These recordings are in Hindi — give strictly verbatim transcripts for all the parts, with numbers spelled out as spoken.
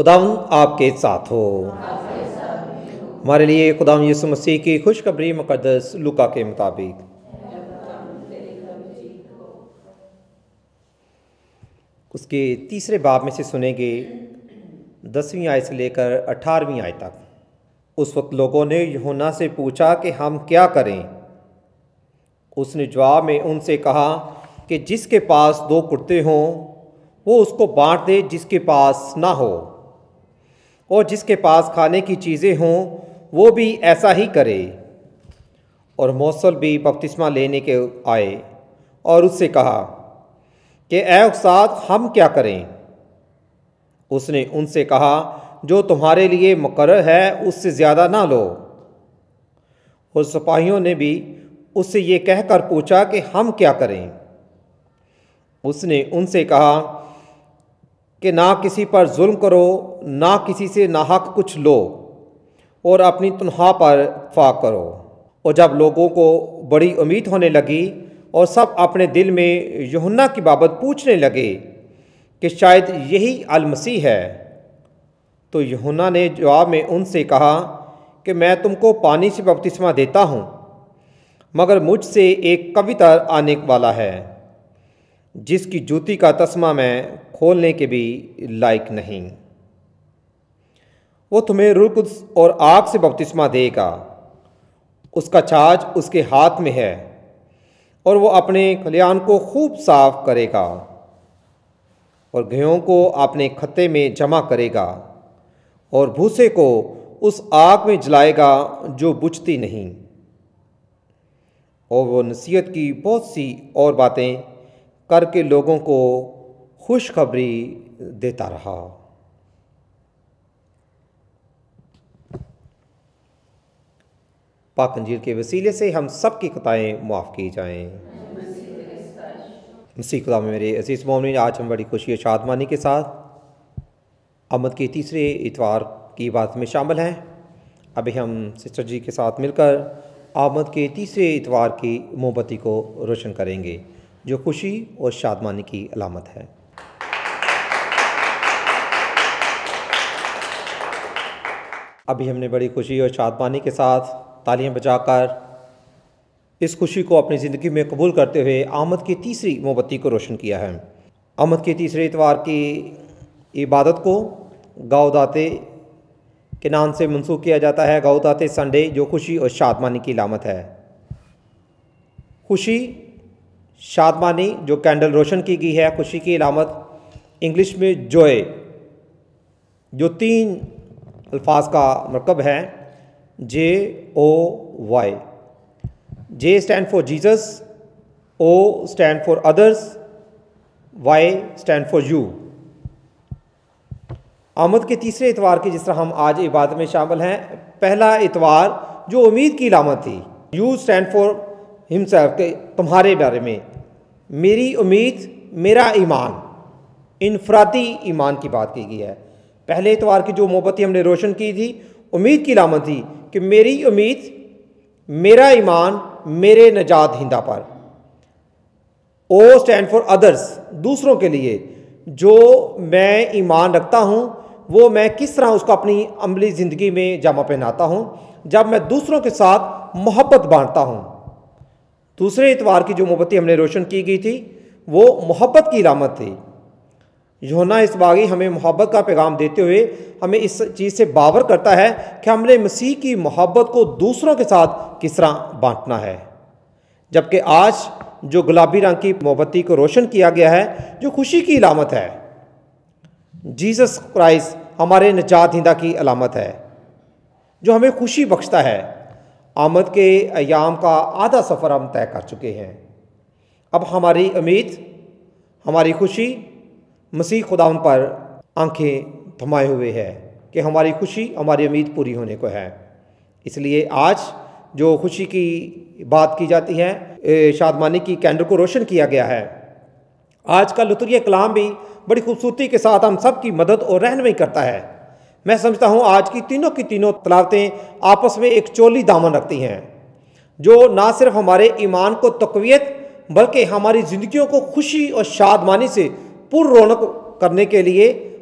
खुदावंद आपके साथ हो। हमारे लिए खुदावंद यीशु मसीह की खुशखबरी मुकद्दस लूका के मुताबिक। उसके तीसरे बाब में से सुनेंगे दसवीं आयत से लेकर अठारहवीं आयत तक। उस वक्त लोगों ने यूहन्ना से पूछा कि हम क्या करें। उसने जवाब में उनसे कहा कि जिसके पास दो कुर्ते हों वो उसको बांट दे जिसके पास ना हो, और जिसके पास खाने की चीज़ें हों वो भी ऐसा ही करे। और मौसल भी बपतिस्मा लेने के आए और उससे कहा कि ऐ उस्ताद हम क्या करें। उसने उनसे कहा जो तुम्हारे लिए मुकर्रर है उससे ज़्यादा ना लो। और सिपाहियों ने भी उससे ये कहकर पूछा कि हम क्या करें। उसने उनसे कहा कि ना किसी पर जुल्म करो, ना किसी से नाहक कुछ लो, और अपनी तनख्वाह पर इत्फाक करो। और जब लोगों को बड़ी उम्मीद होने लगी और सब अपने दिल में यूहन्ना की बाबत पूछने लगे कि शायद यही अल मसीह है, तो यूहन्ना ने जवाब में उनसे कहा कि मैं तुमको पानी से बपतिस्मा देता हूँ, मगर मुझसे एक कवितर आने वाला है जिसकी जूती का तस्मा मैं खोलने के भी लायक नहीं। वो तुम्हें रूह कुद्स और आग से बपतिस्मा देगा। उसका छाछ उसके हाथ में है और वो अपने खलियान को खूब साफ करेगा और गेहूं को अपने खत्ते में जमा करेगा और भूसे को उस आग में जलाएगा जो बुझती नहीं। और वो नसीहत की बहुत सी और बातें करके लोगों को खुशखबरी देता रहा। पाक अंजील के वसीले से हम सब की खताएँ माफ़ की जाएँ। मसीह खुदा में मेरे अजीज़ मोमिन, आज हम बड़ी खुशी और शादमानी के साथ आमद के तीसरे इतवार की बात में शामिल हैं। अभी हम सिस्टर जी के साथ मिलकर आमद के तीसरे इतवार की मोमबत्ती को रोशन करेंगे जो खुशी और शादमानी की अलामत है। अभी हमने बड़ी खुशी और शादमानी के साथ तालियां बजाकर इस खुशी को अपनी ज़िंदगी में कबूल करते हुए आमद की तीसरी मोमबत्ती को रोशन किया है। आमद के तीसरे इतवार की इबादत को गाउदाते के नाम से मंसूब किया जाता है। गाउदाते संडे, जो खुशी और शादमानी की अलामत है। खुशी, शादमानी, जो कैंडल रोशन की गई है। खुशी की अलामत इंग्लिश में जॉय, जो तीन अल्फाज का मरकब है, J O Y. J stand for Jesus, O stand for others, Y stand for you. आमद के तीसरे इतवार की जिस तरह हम आज इबादत में शामिल हैं, पहला इतवार जो उम्मीद की अलामत थी, यू स्टैंड फॉर हिमसेल्फ, के तुम्हारे बारे में, मेरी उम्मीद, मेरा ईमान, इनफरादी ईमान की बात की गई है। पहले इतवार की जो मोमबत्ती हमने रोशन की थी, उम्मीद की अलामत थी कि मेरी उम्मीद, मेरा ईमान मेरे नजात हिंदा पर। ओ स्टैंड फॉर अदर्स, दूसरों के लिए जो मैं ईमान रखता हूँ वो मैं किस तरह उसको अपनी अमली ज़िंदगी में जामा पहनाता हूँ जब मैं दूसरों के साथ मोहब्बत बांटता हूँ। दूसरे इतवार की जो मोमबत्ती हमने रोशन की गई थी वो मोहब्बत की अलामत थी। यूहन्ना इसबागी हमें मोहब्बत का पैगाम देते हुए हमें इस चीज़ से बावर करता है कि हमने मसीह की मोहब्बत को दूसरों के साथ किस तरह बांटना है। जबकि आज जो गुलाबी रंग की मोमबत्ती को रोशन किया गया है, जो खुशी की अलामत है, जीसस क्राइस्ट हमारे निजात हिंदा की अलामत है, जो हमें खुशी बख्शता है। आमद के अयाम का आधा सफ़र हम तय कर चुके हैं। अब हमारी उम्मीद, हमारी खुशी मसीह खुदावंद पर आंखें थमाए हुए है कि हमारी खुशी, हमारी उम्मीद पूरी होने को है। इसलिए आज जो खुशी की बात की जाती है, शादमानी की कैंडल को रोशन किया गया है। आज का लुतरिया कलाम भी बड़ी खूबसूरती के साथ हम सब की मदद और रहनुमाई करता है। मैं समझता हूँ आज की तीनों की तीनों तलावतें आपस में एक चोली दामन रखती हैं, जो ना सिर्फ हमारे ईमान को तक़वियत बल्कि हमारी ज़िंदगियों को खुशी और शादमानी से पुर रौनक करने के लिए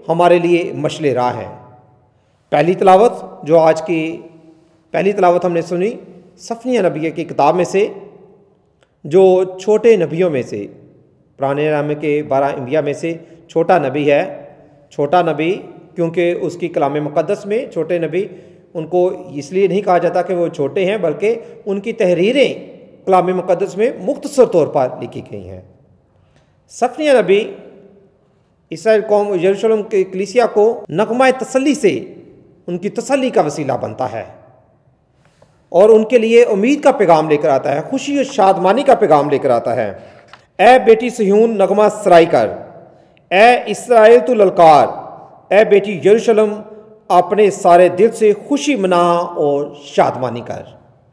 हमारे लिए मशले राह हैं। पहली तिलावत जो आज की पहली तिलावत हमने सुनी सफनिया नबी की किताब में से, जो छोटे नबियों में से, पुराने नामे के बारह अंबिया में से छोटा नबी है। छोटा नबी क्योंकि उसकी कलाम मुक़द्दस में छोटे नबी उनको इसलिए नहीं कहा जाता कि वो छोटे हैं, बल्कि उनकी तहरीरें कलाम मुक़द्दस में मुख्तसर तौर पर लिखी गई हैं। सफनिया नबी इसराइल कौम यरूशलेम के कलीसिया को नगमा तसल्ली से उनकी तसल्ली का वसीला बनता है और उनके लिए उम्मीद का पैगाम लेकर आता है, खुशी और शादमानी का पैगाम लेकर आता है। ए बेटी सिय्योन नगमा सराई कर, ए इसराइल तू ललकार, ए बेटी यरूशलेम अपने सारे दिल से खुशी मना और शादमानी कर।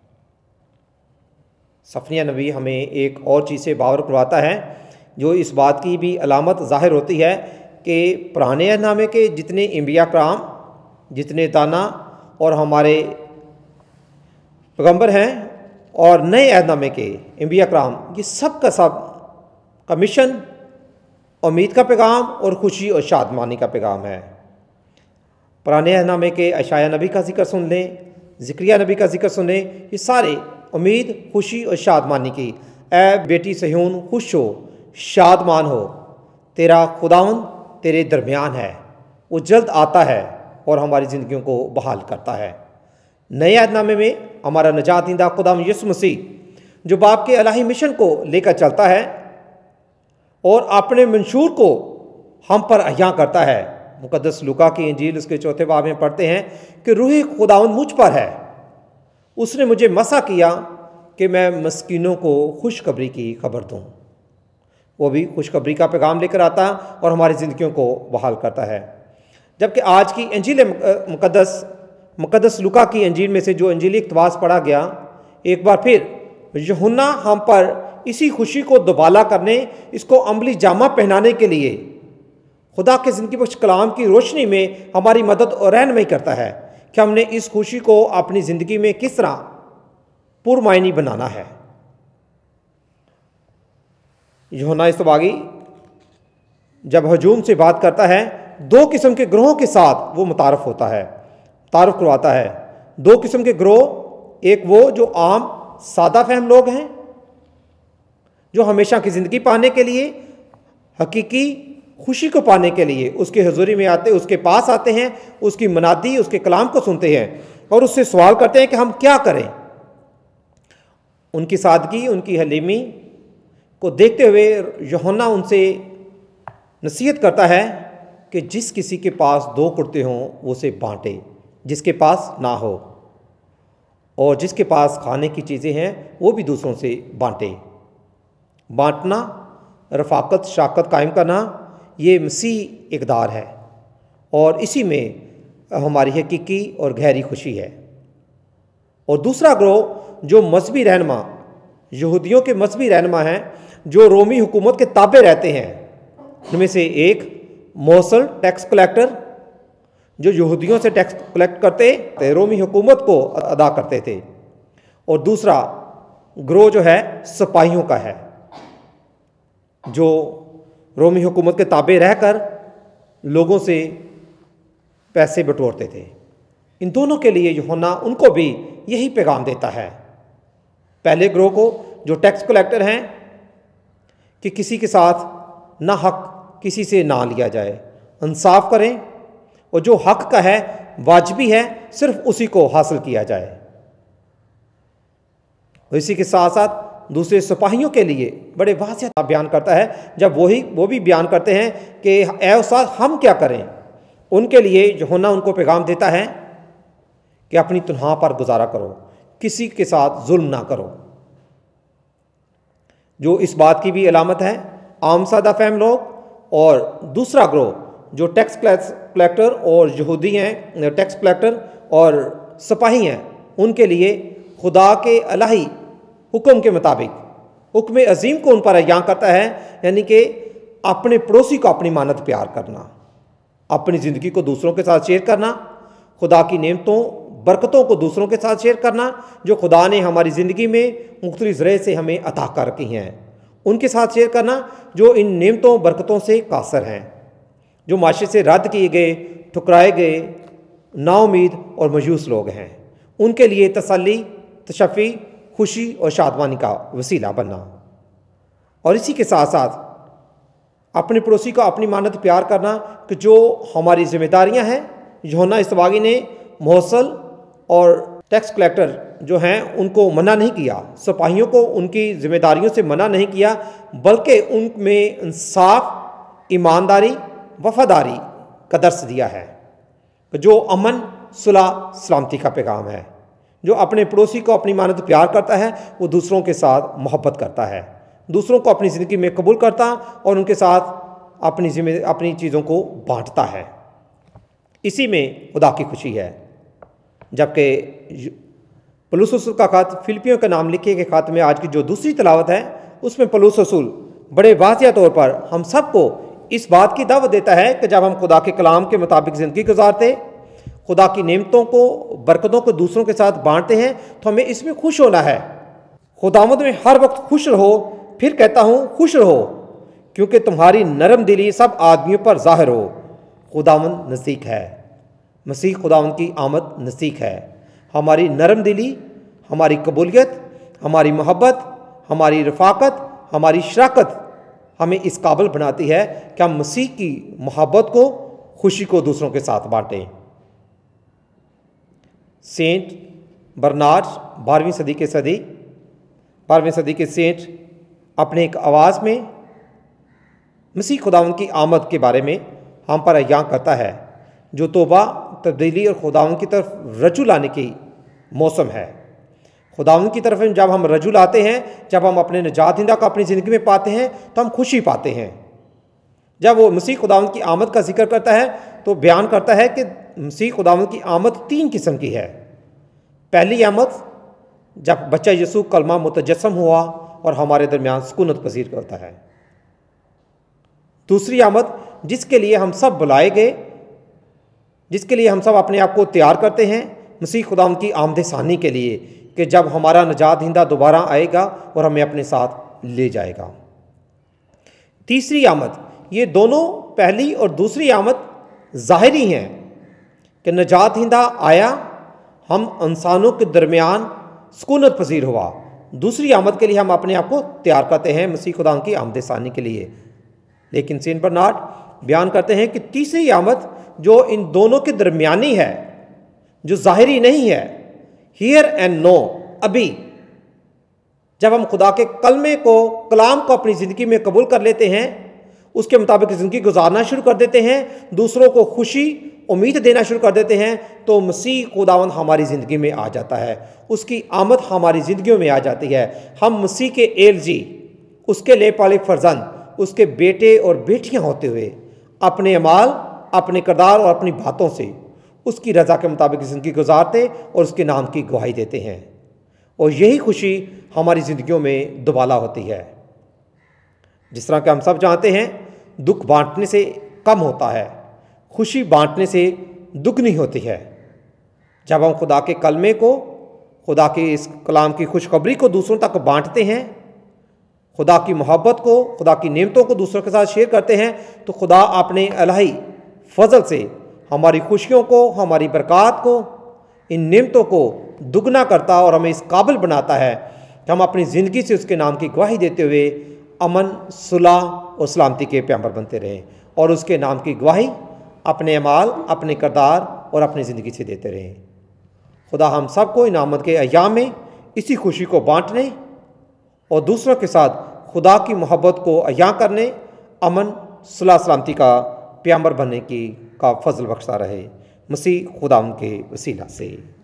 सफनिया नबी हमें एक और चीज़ से बावर करवाता है, जो इस बात की भी अलामत ज़ाहिर होती है कि पुराने अहदनामे के जितने अंबिया कराम, जितने दाना और हमारे पैगंबर हैं और नए अहदनामे के अंबिया कराम, ये सब का सब का मिशन उम्मीद का पैगाम और खुशी और शादमानी का पैगाम है। पुराने अहदनामे के अशाया नबी का जिक्र सुन लें, ज़िक्रिया नबी का जिक्र सुन लें, ये सारे उम्मीद, खुशी और शादमानी की। ए बेटी सिय्योन खुश हो, शादमान हो, तेरा खुदावंद तेरे दरमियान है, वो जल्द आता है और हमारी ज़िंदगियों को बहाल करता है। नए अहदनामे में हमारा नजात दीदा खुदाम यीशु मसीह जो बाप के इलाही मिशन को लेकर चलता है और अपने मंशूर को हम पर अहया करता है। मुकद्दस लूका की इंजील उसके चौथे बाब में पढ़ते हैं कि रूह खुदावंद मुझ पर है, उसने मुझे मसा किया कि मैं मस्कीनों को खुशखबरी की खबर दूँ। वो भी खुशखबरी का पैगाम लेकर आता और हमारी ज़िंदगियों को बहाल करता है। जबकि आज की इंजील मुकद्दस मुकद्दस लूका की इंजील में से जो इंजीली इक़्तिबास पढ़ा गया, एक बार फिर यूहन्ना हम पर इसी खुशी को दुबाला करने, इसको अमली जामा पहनाने के लिए खुदा के ज़िंदगी बख्श कलाम की रोशनी में हमारी मदद और रहनुमाई करता है कि हमने इस खुशी को अपनी ज़िंदगी में किस तरह पुरमायनी बनाना है। यूहन्ना इस्तबागी जब हजूम से बात करता है, दो किस्म के ग्रोहों के साथ वो मुतारफ़ होता है, तारुफ करवाता है। दो किस्म के ग्रोह, एक वो जो आम सादा फहम लोग हैं, जो हमेशा की ज़िंदगी पाने के लिए, हकीकी खुशी को पाने के लिए उसके हजूरी में आते, उसके पास आते हैं, उसकी मनादी, उसके कलाम को सुनते हैं और उससे सवाल करते हैं कि हम क्या करें। उनकी सादगी, उनकी हलीमी को देखते हुए यूहन्ना उनसे नसीहत करता है कि जिस किसी के पास दो कुर्ते हों वो उसे बांटे, जिसके पास ना हो, और जिसके पास खाने की चीज़ें हैं वो भी दूसरों से बांटे। बांटना, रफ़ाकत, शाकत कायम करना, ये मसीह इक़दार है और इसी में हमारी हकीकी और गहरी खुशी है। और दूसरा ग्रोह जो मजहबी रहनुमा, यहूदियों के मजहबी रहनुमा हैं, जो रोमी हुकूमत के ताबे रहते हैं, उनमें से एक मौसल टैक्स कलेक्टर, जो यहूदियों से टैक्स कलेक्ट करते थे, रोमी हुकूमत को अदा करते थे। और दूसरा ग्रोह जो है सिपाहियों का है, जो रोमी हुकूमत के ताबे रहकर लोगों से पैसे बटोरते थे। इन दोनों के लिए यूहन्ना उनको भी यही पैगाम देता है। पहले ग्रोह को जो टैक्स कलेक्टर हैं कि किसी के साथ ना हक किसी से ना लिया जाए, इंसाफ करें और जो हक का है, वाजिबी है, सिर्फ उसी को हासिल किया जाए। और इसी के साथ साथ दूसरे सिपाहियों के लिए बड़े वाज़ेह बयान करता है, जब वही वो भी बयान करते हैं कि ए उस्ताद हम क्या करें। उनके लिए यूहन्ना उनको पैगाम देता है कि अपनी तनख्वाह पर गुजारा करो, किसी के साथ जुल्म ना करो। जो इस बात की भी अलामत है, आम सादा फहम लोग और दूसरा ग्रोह जो टैक्स कलेक्टर और यहूदी हैं, टैक्स कलेक्टर और सिपाही हैं, उनके लिए खुदा के इलाही हुक्म के मुताबिक हुक्म अजीम को उन पर अयां करता है, यानी कि अपने पड़ोसी को अपनी मानत प्यार करना, अपनी ज़िंदगी को दूसरों के साथ शेयर करना, खुदा की नेमतों बरकतों को दूसरों के साथ शेयर करना जो खुदा ने हमारी ज़िंदगी में मुख्तलिफ ज़रिए से हमें अता कर रखी हैं, उनके साथ शेयर करना जो इन नेमतों बरकतों से कासर हैं। जो माशरे से रद्द किए गए, ठुकराए गए, नाउमीद और मायूस लोग हैं, उनके लिए तसल्ली, तशफ़ी, खुशी और शादमानी का वसीला बनना। और इसी के साथ साथ अपने पड़ोसी को अपनी मानत प्यार करना कि जो हमारी जिम्मेदारियां हैं। यूहन्ना इस्तबागी ने मोहसल और टैक्स कलेक्टर जो हैं उनको मना नहीं किया, सिपाहियों को उनकी जिम्मेदारियों से मना नहीं किया, बल्कि उनमें इंसाफ, ईमानदारी, वफादारी का दर्स दिया है। जो अमन, सुलह, सलामती का पैगाम है। जो अपने पड़ोसी को अपनी मानत प्यार करता है वो दूसरों के साथ मोहब्बत करता है, दूसरों को अपनी ज़िंदगी में कबूल करता और उनके साथ अपनी जिम्मे अपनी चीज़ों को बांटता है। इसी में खुदा की खुशी है। जबकि पौलुस रसूल का ख़त फिलिपियों के नाम लिखे के ख़त में आज की जो दूसरी तलावत है उसमें पौलुस रसूल बड़े वाज़िया तौर पर हम सबको इस बात की दावत देता है कि जब हम खुदा के कलाम के मुताबिक ज़िंदगी गुजारते, खुदा की नेमतों को, बरकतों को दूसरों के साथ बांटते हैं तो हमें इसमें खुश होना है। खुदावंद में हर वक्त खुश रहो। फिर कहता हूँ खुश रहो क्योंकि तुम्हारी नरम दिली सब आदमियों पर ज़ाहिर हो। खुदावंद नज़दीक है। मसीह खुदावंद की आमद नज़दीक है। हमारी नरम दिली, हमारी कबूलियत, हमारी मोहब्बत, हमारी रफ़ाकत, हमारी शराकत हमें इस काबिल बनाती है कि हम मसीह की मोहब्बत को, खुशी को दूसरों के साथ बांटें। सेंट बर्नार्ड बारहवीं सदी के सदी बारहवीं सदी के सेंट अपने एक आवाज़ में मसीह खुदावंद की आमद के बारे में हम पर अयां करता है, जो तौबा, तब्दीली और खुदावंद की तरफ रजू लाने की मौसम है। खुदावंद की तरफ जब हम रजू लाते हैं, जब हम अपने निजात दहिंदा को अपनी ज़िंदगी में पाते हैं तो हम खुशी पाते हैं। जब वो मसीह खुदावंद की आमद का जिक्र करता है तो बयान करता है कि मसीह खुदावंद की आमद तीन किस्म की है। पहली आमद जब बच्चा यीशु कलमा मुतजस्सम हुआ और हमारे दरमियान सुकूनत पसीर करता है। दूसरी आमद जिसके लिए हम सब बुलाए गए, जिसके लिए हम सब अपने आप को तैयार करते हैं, मसीह खुदावंद की आमद सानी के लिए कि जब हमारा निजात दहिंदा दोबारा आएगा और हमें अपने साथ ले जाएगा। तीसरी आमद, ये दोनों पहली और दूसरी आमद ज़ाहिरी हैं कि निजात दहिंदा आया, हम इंसानों के दरमियान सुकूनत पसीर हुआ। दूसरी आमद के लिए हम अपने आप को तैयार करते हैं मसीह खुदावंद की आमद सानी के लिए। लेकिन सेंट बर्नार्ड बयान करते हैं कि तीसरी आमद जो इन दोनों के दरमियानी है, जो ज़ाहिरी नहीं है, हियर एंड नो, अभी जब हम खुदा के कलमे को, कलाम को अपनी ज़िंदगी में कबूल कर लेते हैं, उसके मुताबिक ज़िंदगी गुजारना शुरू कर देते हैं, दूसरों को खुशी, उम्मीद देना शुरू कर देते हैं, तो मसीह खुदावंद हमारी ज़िंदगी में आ जाता है। उसकी आमद हमारी ज़िंदगियों में आ जाती है। हम मसीह के एलजी, उसके ले पाले फर्जंद, उसके बेटे और बेटियां होते हुए अपने अमाल, अपने किरदार और अपनी बातों से उसकी रज़ा के मुताबिक ज़िंदगी गुजारते और उसके नाम की गवाही देते हैं। और यही खुशी हमारी ज़िंदगियों में दुबाला होती है। जिस तरह कि हम सब जानते हैं, दुख बांटने से कम होता है, खुशी बांटने से दुगनी होती है। जब हम खुदा के कलमे को, खुदा के इस कलाम की खुशखबरी को दूसरों तक बांटते हैं, खुदा की मोहब्बत को, खुदा की नेमतों को दूसरों के साथ शेयर करते हैं, तो खुदा अपने इलाही फजल से हमारी खुशियों को, हमारी बरक़ात को, इन नेमतों को दुगना करता और हमें इस काबिल बनाता है कि हम अपनी ज़िंदगी से उसके नाम की गवाही देते हुए अमन, सुलह और सलामती के पैगंबर बनते रहें और उसके नाम की गवाही अपने अमाल, अपने किरदार और अपनी ज़िंदगी से देते रहें। खुदा हम सब को इन आमद के अय्याम में इसी खुशी को बांटने और दूसरों के साथ खुदा की मोहब्बत को अयां करने, अमन, सुलह, सलामती का पैगंबर बनने की का फजल बख्शता रहे, मसीह खुदा के वसीला से।